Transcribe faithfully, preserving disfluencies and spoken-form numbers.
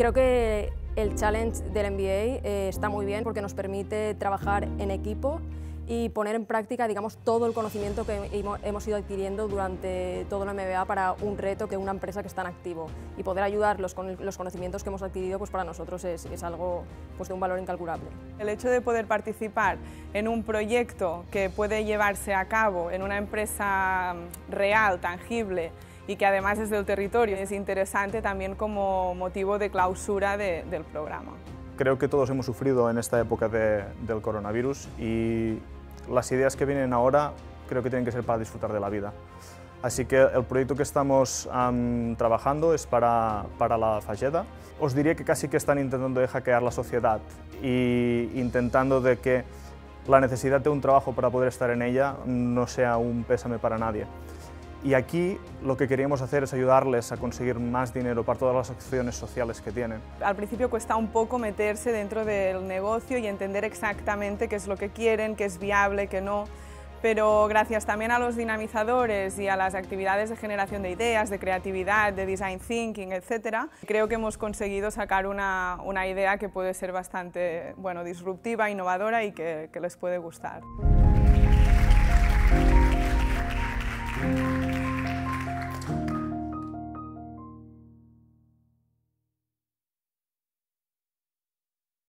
Creo que el challenge del M B A eh, está muy bien porque nos permite trabajar en equipo y poner en práctica, digamos, todo el conocimiento que hemos ido adquiriendo durante todo el M B A para un reto que una empresa que está en activo, y poder ayudarlos con los conocimientos que hemos adquirido, pues para nosotros es, es algo pues de un valor incalculable. El hecho de poder participar en un proyecto que puede llevarse a cabo en una empresa real, tangible, y que además es del territorio, es interesante también como motivo de clausura de, del programa. Creo que todos hemos sufrido en esta época de, del coronavirus, y las ideas que vienen ahora creo que tienen que ser para disfrutar de la vida. Así que el proyecto que estamos um, trabajando es para, para la Fageda. Os diría que casi que están intentando de hackear la sociedad e intentando de que la necesidad de un trabajo para poder estar en ella no sea un pésame para nadie. Y aquí lo que queríamos hacer es ayudarles a conseguir más dinero para todas las acciones sociales que tienen. Al principio cuesta un poco meterse dentro del negocio y entender exactamente qué es lo que quieren, qué es viable, qué no, pero gracias también a los dinamizadores y a las actividades de generación de ideas, de creatividad, de design thinking, etcétera, creo que hemos conseguido sacar una, una idea que puede ser bastante, bueno, disruptiva, innovadora y que, que les puede gustar.